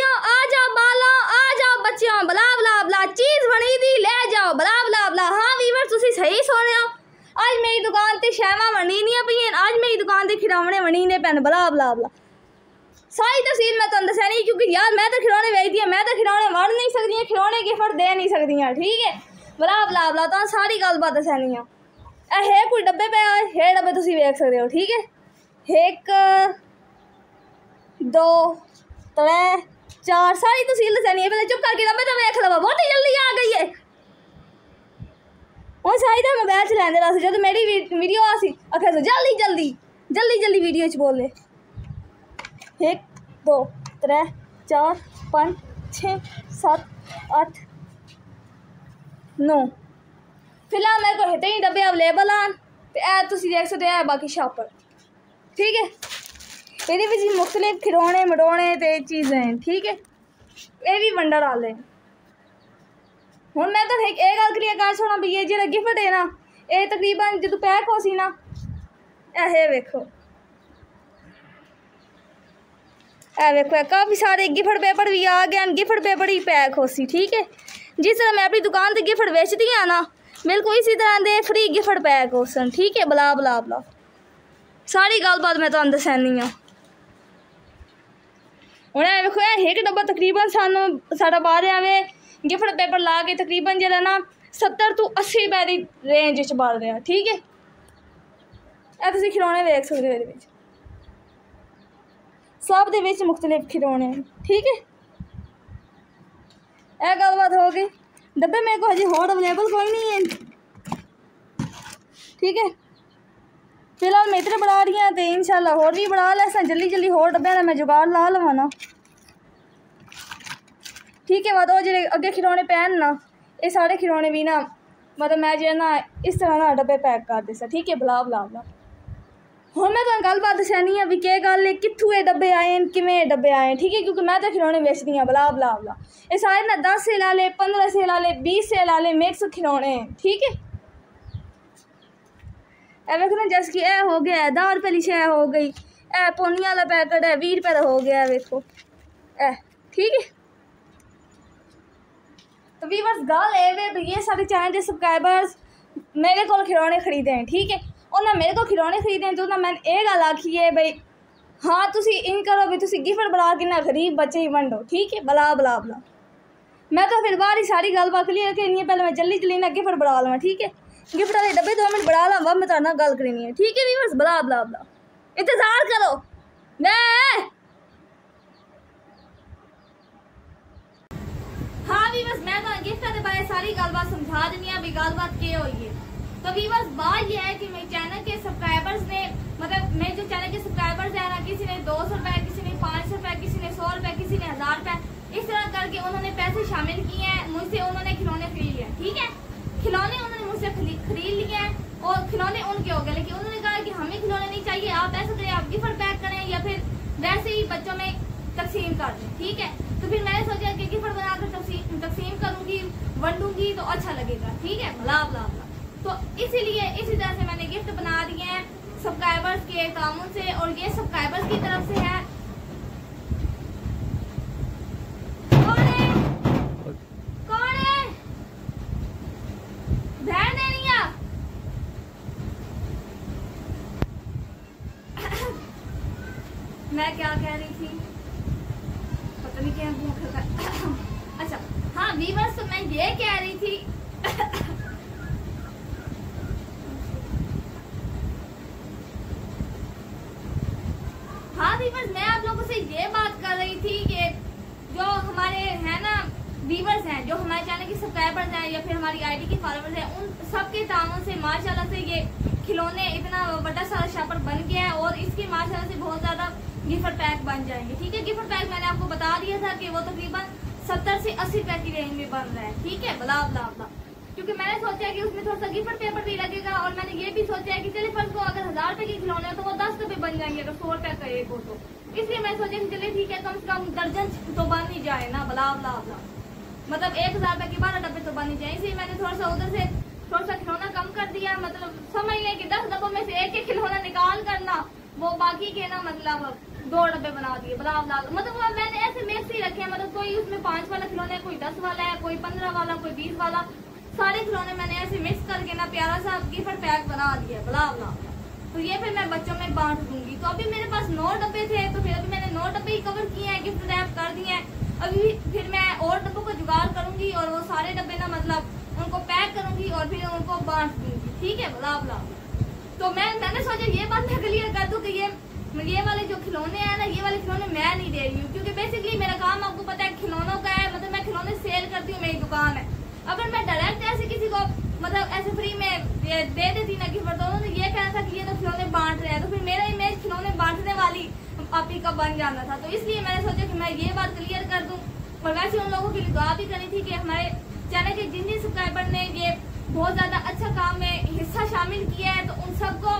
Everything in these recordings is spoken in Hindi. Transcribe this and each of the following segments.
आ जाओ बालों, आ जाओ बच्चों, बला बला बला चीज़ बनी थी ले जाओ, बला बला बला। हाँ वीवर तुसी सही सुन रहे हो, आज मेरी दुकान ते शैवां बनी नहीं पई, आज मेरी दुकान ते खिलौने बनी ने पैन, बला बला बला। सारी तफसील मैं तुहानू दस्सनी नहीं, क्योंकि यार मैं तो खिलौने बेचदी हां, मैं तो खिलौने वड़ नहीं सकदी, खिलौने गिफ्ट दे नहीं सकदी, ठीक है। बला बला बला तो सारी गलबात दस्सनी आ। है कोई डब्बे पे है, डब्बे तुसी वेख सकदे हो, ठीक है। 1 2 3 4 सारी तफसील दस्सनी है। पहले चुप करके डब्बे तो वेख लवा, बहुत ही जल्दी आ गई है। और शायद मोबाइल चलाते रहा जब मेरी वीडियो आसी आखे तो जल्दी जल्दी जल्दी जल्दी वीडियो च बोले। 1 2 3 4 5 6 7 8 9 फिलहाल मेरे को इतने ही डब्बे अवेलेबल हैं, तो ऐ तुसी देख सकते हैं बाकी शॉपर, ठीक है। ये मुख्तलिफ खिलौने मडौने ते चीज़ें हैं, ठीक है। ये भी वंडर आले हैं। हूँ मैं तो एक गल क्लियर कर छोड़ा भी, ये जो गिफ्ट है ना, ये तकरीबन जो पैक हो सी ना, ऐ वेखो, ऐ वेखो काफ़ी सारे गिफ्ट पेपर भी आ गए, गिफ्ट पेपर ही पैक हो सी, ठीक है। जिस तरह मैं अपनी दुकान से गिफ्ट बेचती हाँ ना, बिल्कुल इसी तरह दे फ्री गिफ्ट पैक हो सन, ठीक है। बला बला बला सारी गलबात मैं तुहानू दस्सनी हाँ। हूँ वेखो एक डब्बा तकरीबन साढ़ा बारे में गिफ्ट पेपर ला के तकरीबन जो ना 70 तो 80 रुपए की रेंज च बल रहा, ठीक है। ए तुसीं खिलौने देख सकते हो, ये सब दे विच मुख्तलिफ खिलौने, ठीक है। यह गलबात हो गई। डब्बे मेरे को हजी होर अवेलेबल कोई नहीं है, ठीक है। फिलहाल मैं इतने बढ़ा रही हूँ, तो इंशाल्लाह होर भी बढ़ा लैसा जल्दी जल्दी, होर डब्बे का मैं जुगाड़ ला लवा ना, ठीक है। मतलब जो अगे खिलौने पैन ना, ये सारे खिलौने भी ना, मतलब मैं जो ना इस तरह ना डब्बे पैक कर देसा, ठीक है। बला बला बला हूँ मैं तुहानू गलबात दस्सनी है भी केह् गल है, कित्थों ये डब्बे आए किवें डब्बे आए, ठीक है। क्योंकि मैं तो खिलौने बेचदी हाँ, बला बला बला। ये सारे ना 10 सेल वाले, 15 सेल वाले, 20 सेल वाले मिक्स खिलौने हैं, ठीक है। देखो ना, जैसे कि यह हो गया 10 रुपये की शय हो गई, ए पोनिया वाला पैकेट है 20 रुपये का हो गया, देखो ए, ठीक है। तो वीवर्स गल है ये सारे चैनल के सब्सक्राइबर्स मेरे को खिलौने खरीदे हैं, ठीक है। उन्हें मेरे को खिलौने खरीदे हैं, तो उन्हें मैंने ये गल आखी है भाई, हाँ तुसी इन करो भी, तुसी गिफ्ट बना के ना गरीब बच्चे ही वंडो, ठीक है। बला बला बला मैं तो फिर बाहर ही सारी गलबात क्लियर करनी है। पहले मैं जल्दी जल्दी ना गिफ्ट बना लवां, ठीक है। गिफ्ट वाले डब्बे 2 मिनट बढ़ा ला, मैं तुहाडे नाल गल करनी है, ठीक है वीवर्स। बला बला बला इंतजार करो। हाँ वीवर्स, मैं तो गिफ्ट के बारे सारी गलबात समझा देनी है भी गलबात क्या हुई है। तो वीवर्स बात यह है कि मेरे चैनल के सब्सक्राइबर्स ने, मतलब मेरे जो चैनल के सब्सक्राइबर्स हैं ना, किसी ने 200 रुपये, किसी ने 500 रुपये, किसी ने 100 रुपये, किसी ने 1000 रुपये, इस तरह करके उन्होंने पैसे शामिल किए हैं मुझसे, उन्होंने खिलौने खरीद लिए, ठीक है। खिलौने उन्होंने मुझसे खरीद लिए हैं और खिलौने उनके हो गए, लेकिन उन्होंने कहा कि हमें खिलौने नहीं चाहिए, आप ऐसा करें आप गिफ्ट पैक करें या फिर वैसे ही बच्चों में तकसीम कर दें, ठीक है। तो फिर मैंने सोचा कि गिफ्ट बनाकर तकसीम करूंगी, वंडूंगी तो अच्छा लगेगा, ठीक है। बला बला बला तो इसीलिए इसी तरह से मैंने गिफ्ट बना दिए हैं सब्सक्राइबर्स के तामुन से, और ये सब्सक्राइबर्स की तरफ से है। कौन है बहन देनी है? मैं क्या कह रही थी, पता नहीं क्या भूख लगा। अच्छा हाँ वीवर्स, तो मैं ये कह रही थी हाँ वीवर्स, मैं आप लोगों से ये बात कर रही थी कि जो हमारे हैं ना वीवर्स हैं, जो हमारे चैनल के सब्सक्राइबर्स हैं या फिर हमारी आईडी के फॉलोवर्स हैं, उन सबके ताउन से माशाल्लाह से ये खिलौने इतना बड़ा सारा शॉपर बन गया है, और इसके माशाल्लाह से बहुत ज्यादा गिफ्ट पैक बन जाएंगे, ठीक है। गिफ्ट पैक मैंने आपको बता दिया था कि वो तकरीबन 70 से 80 रुपए की रेंज में बन रहा है, ठीक है। बला बला बला क्योंकि मैंने सोचा कि उसमें थोड़ा सा गिफ्ट पेपर भी लगेगा, और मैंने ये भी सोचा है कि चलिए फर्ज को अगर 1000 रुपए के खिलौने हो तो वो 10 रुपए बन जाएंगे, अगर 100 रुपए का एक हो तो, इसलिए मैं सोचा कि चलिए ठीक है, कम से कम दर्जन तो बन ही जाए ना। बला बला बला मतलब 1000 रुपए के 12 डब्बे तो बन ही जाए, इसलिए मैंने थोड़ा सा उधर से थोड़ा सा खिलौना कम कर दिया, मतलब समझ लें कि 10 डब्बों में से एक खिलौना निकाल करना, वो बाकी के ना मतलब 2 डब्बे बना दिए बला बला। मतलब वो मैंने ऐसे मिक्स ही रखे हैं, मतलब कोई उसमें 5 वाला खिलौना है, कोई 10 वाला है, कोई 15 वाला, कोई 20 वाला, सारे खिलौने मैंने ऐसे मिक्स करके ना प्यारा सा गिफ्ट पैक बना दिया बला बला। तो ये फिर मैं बच्चों में बांट दूंगी। तो अभी मेरे पास 9 डब्बे थे, तो फिर अभी मैंने 9 डब्बे ही कवर किए हैं, गिफ्ट रैप कर दिए हैं। अभी फिर मैं और डब्बों को जुगाड़ करूंगी और वो सारे डब्बे ना मतलब उनको पैक करूंगी और फिर उनको बांट दूंगी, ठीक है बला बला। तो मैंने सोचा ये बात मैं क्लियर कर दूं कि ये वाले जो खिलौने हैं ना, ये वाले खिलौने मैं नहीं दे रही हूँ, क्योंकि बेसिकली मेरा काम आपको पता है खिलौनों का है। मतलब मैं खिलौने सेल करती हूँ, मेरी दुकान है। अगर मैं डायरेक्ट ऐसे किसी को मतलब ऐसे फ्री में दे देती ना गिफ्ट, तो उन्होंने ये कहना था कि ये तो खिलौने बांट रहे हैं, तो फिर मेरा इमेज खिलौने बांटने वाली आपी का बन जाना था। तो इसलिए मैंने सोचा कि मैं ये बात क्लियर कर दूं। और वैसे उन लोगों की दुआ भी करनी थी कि हमारे चैनल के जिन जिन सब्सक्राइबर ने ये बहुत ज्यादा अच्छा काम में हिस्सा शामिल किया है, तो उन सबको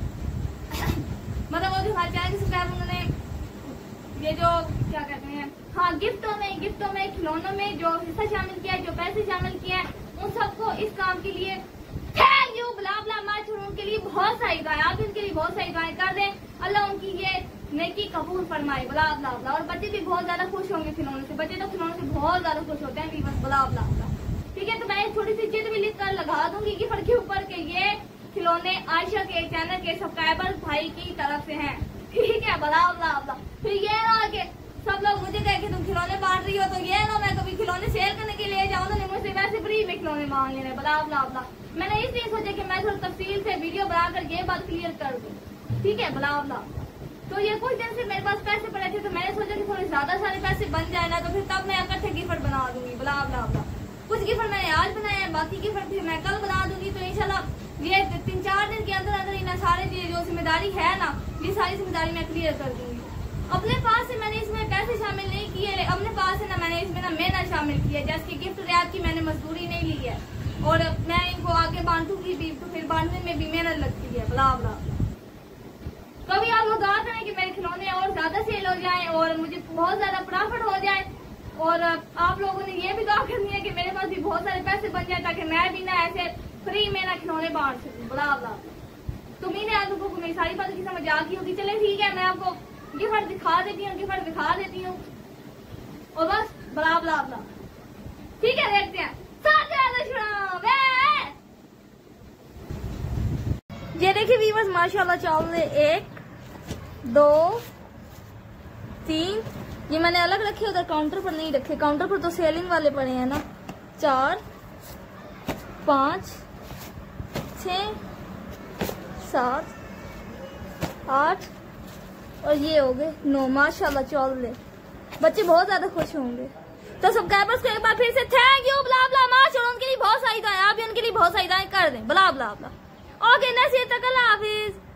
मतलब वो जो हमारे चैनल के सब्सक्राइबर उन्होंने ये जो क्या कहते हैं, हाँ गिफ्टों में खिलौनों में जो हिस्सा शामिल किया है, जो पैसे शामिल किया है, उन सबको इस काम के लिए थैंक यू बला बला माच। उनके लिए बहुत सारी दुआएं, आप उनके लिए बहुत सारी दुआएं कर दें, अल्लाह उनकी ये नेकी कबूल फरमाए बला बला बला। और बच्चे भी बहुत ज्यादा खुश होंगे खिलौने से, बच्चे तो खिलौने से बहुत ज्यादा खुश होते हैं बस बला बला बला, ठीक है। तो मैं एक छोटी सी चीज भी लिख कर लगा दूंगी गिफ्ट के ऊपर के ये खिलौने आयशा के चैनल के सब्सक्राइबर भाई की तरफ से हैं, ठीक है बला बला बला। फिर ये ना कि सब लोग मुझे कहे कि तुम खिलौने बांट रही हो, तो ये ना मैं कभी खिलौने सेल करने के लिए जाऊँ तो मुझसे वैसे फ्री में खिलौने मांग लेने बला बला बला। मैंने इसलिए सोचा कि मैं थोड़ी तफसील से वीडियो बनाकर ये बात क्लियर कर दूं, ठीक है बला बला। तो ये कुछ दिन से मेरे पास पैसे पड़े थे, तो मैंने सोचा कि थोड़े ज्यादा सारे पैसे बन जाए ना, तो फिर तब मैं इकट्ठे गिफ्ट बना दूंगी बला बला बला। कुछ गिफ्ट मैंने आज बनाए हैं, बाकी गिफ्ट फिर मैं कल बना दूंगी। तो इंशाल्लाह ये 3-4 दिन के अंदर अंदर इन सारे जो जिम्मेदारी है ना, ये सारी जिम्मेदारी मैं क्लियर कर दूंगी। अपने पास से मैंने इसमें पैसे शामिल नहीं किए, अपने पास से ना मैंने इसमें ना मेहनत शामिल की है, जैसे कि गिफ्ट रैप की मैंने मजदूरी नहीं ली है, और मैं इनको आगे बांटूंगी भी, तो फिर बांटने में भी मेहनत लगती है बला बला। कभी आप लोग दुआ करें कि मेरे खिलौने और ज्यादा सेल हो जाए और मुझे बहुत ज्यादा प्रॉफिट हो जाए, और आप लोगों ने ये भी दुआ करनी है कि मेरे पास भी बहुत सारे पैसे बन जाए, ताकि मैं भी ना ऐसे फ्री में ना खिलौने बांट सकूं बला बला। तो मैंने आप लोगों को मेरी सारी बातों की समझ आ गई होगी। चले ठीक है, मैं आपको गिफ्ट दिखा देती हूँ और बस बला बला बला, ठीक है। देखते हैं ये देखिए व्यूअर्स, माशाल्लाह चावल 1 2 3, ये मैंने अलग रखे, उधर काउंटर पर नहीं रखे, काउंटर पर तो सेलिंग वाले पड़े हैं ना। 4 5 6 7 8 और ये हो गए 9। माशाल्लाह चावल बच्चे बहुत ज्यादा खुश होंगे। तो सब्सक्राइबर्स को एक बार फिर से थैंक यू बला बला माच, और उनके लिए बहुत सारी दुआएं, आप भी उनके लिए बहुत सारी दुआएं कर दें बला बला बला। ओके नसीहत, अल्लाह हाफिज।